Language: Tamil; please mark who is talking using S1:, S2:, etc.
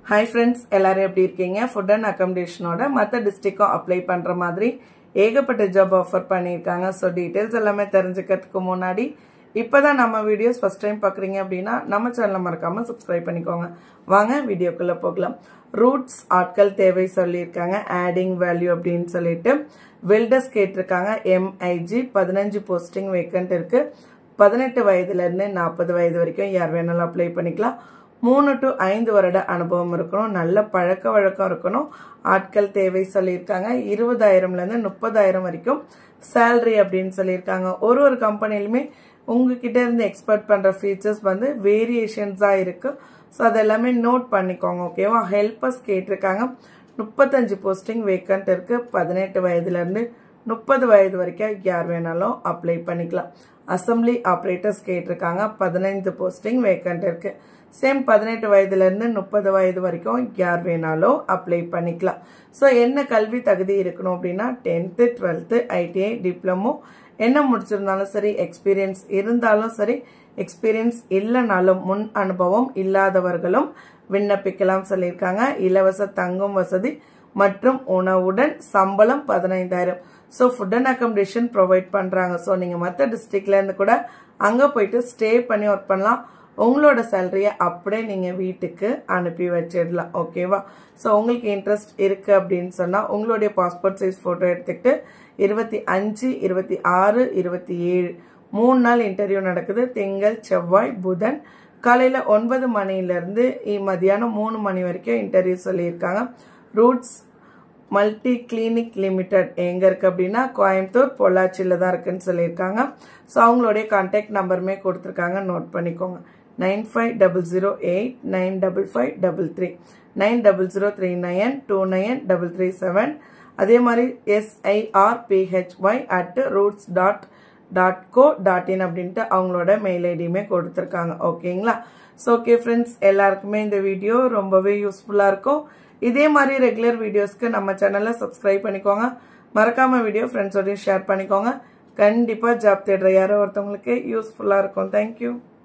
S1: Hi friends, எல்லாரும் எப்படி இருக்கீங்க? Food and accommodationோட மத்த டிஸ்ட்ரிக்ட்க்கும் அப்ளை பண்ற மாதிரி ஏகப்பட்ட ஜாப் ஆஃபர் பண்ணிருக்காங்க. சோ டீடைல்ஸ் எல்லாமே தெரிஞ்சுக்கிறதுக்கு முன்னாடி இப்பதான் நம்ம வீடியோஸ் ஃபர்ஸ்ட் டைம் பார்க்கறீங்க அப்படினா நம்ம சேனலை மறக்காம Subscribe பண்ணிக்கோங்க. வாங்க வீடியோக்குள்ள போகலாம். ரூட்ஸ் ஆட்கள் தேவை சொல்லிருக்காங்க. ஆடிங் வேல்யூ அப்படினு சொல்லிட்டு வெல்டர்ஸ் கேட்டிருக்காங்க. MIG 15 போஸ்டிங் வேகன்ட் இருக்கு. 18 வயதுல இருந்து 40 வயது வரைக்கும் யார் வேணாலும் அப்ளை பண்ணிக்கலாம். 3 to 5 வருட அனுபவம் இருக்கணும். நல்ல பழக்க வழக்கம் இருக்கணும். ஆட்கள் தேவை சொல்லியிருக்காங்க. 20,000ல இருந்து 30,000 வரைக்கும் salary அப்படின்னு சொல்லியிருக்காங்க. ஒரு கம்பெனிலுமே உங்ககிட்ட இருந்து எக்ஸ்பெக்ட் பண்ற ஃபீச்சர்ஸ் வந்து வேரியேஷன்ஸா இருக்கு. ஸோ அதெல்லாமே நோட் பண்ணிக்கோங்க. ஓகேவா? ஹெல்பர்ஸ் கேட்டிருக்காங்க. 35 போஸ்டிங் வேக்கன்ட் இருக்கு. 18 வயதுல இருந்து 30 வயது வரைக்கும் யார் வேணாலும் அப்ளை பண்ணிக்கலாம். அசம்பிளி ஆபரேட்டர்ஸ் கேட்டிருக்காங்க. 15 போஸ்டிங் வேக்கன்ட் இருக்கு. சேம் 18 வயதுல இருந்து 30 வயது வரைக்கும் யார் வேணாலும் அப்ளை பண்ணிக்கலாம். ஸோ என்ன கல்வி தகுதி இருக்கணும் அப்படின்னா 10th 12th ITI டிப்ளமோ என்ன முடிச்சிருந்தாலும் சரி, எக்ஸ்பீரியன்ஸ் இருந்தாலும் சரி, எக்ஸ்பீரியன்ஸ் இல்லைனாலும் முன் அனுபவம் இல்லாதவர்களும் விண்ணப்பிக்கலாம் சொல்லியிருக்காங்க. இலவச தங்கும் வசதி மற்றும் உணவுடன் சம்பளம் 15,000. So food and accommodation provide பண்றாங்க. ஸோ நீங்க மற்ற டிஸ்ட்ரிக்ட்ல இருந்து கூட அங்க போயிட்டு ஸ்டே பண்ணி ஒர்க் பண்ணலாம். உங்களோட சேலரியை அப்படியே நீங்க வீட்டுக்கு அனுப்பி வச்சிடலாம். ஓகேவா? ஸோ உங்களுக்கு இன்ட்ரெஸ்ட் இருக்கு அப்படின்னு சொன்னா உங்களுடைய பாஸ்போர்ட் சைஸ் போட்டோ எடுத்துக்கிட்டு 25, 26, 27 3 நாள் இன்டர்வியூ நடக்குது. திங்கள், செவ்வாய், புதன் காலையில 9 மணில இருந்து மதியானம் 3 மணி வரைக்கும் இன்டர்வியூ சொல்லியிருக்காங்க. ரூட்ஸ் மல்டி கிளினிக் லிமிடெட் எங்க இருக்கு அப்படின்னா கோயம்புத்தூர் பொள்ளாச்சியில தான் இருக்குன்னு சொல்லியிருக்காங்க. ஸோ அவங்களுடைய கான்டாக்ட் நம்பருமே கொடுத்துருக்காங்க. நோட் பண்ணிக்கோங்க. 9508955533 9003929337. அதே மாதிரி sirphy@roots.co.in அப்படின்ட்டு அவங்களோட மெயில் ஐடியுமே கொடுத்துருக்காங்க. ஓகேங்களா? ஸோ ஓகே ஃப்ரெண்ட்ஸ், எல்லாருக்குமே இந்த வீடியோ ரொம்பவே யூஸ்ஃபுல்லா இருக்கும். இதே மாதிரி ரெகுலர் வீடியோஸ்க்கு நம்ம சேனலை சப்ஸ்கிரைப் பண்ணிக்கோங்க. மறக்காம வீடியோ ஃப்ரெண்ட்ஸோடய ஷேர் பண்ணிக்கோங்க. கண்டிப்பா ஜாப் தேடுற யாரோ ஒருத்தவங்களுக்கு யூஸ்ஃபுல்லா இருக்கும். தேங்க்யூ.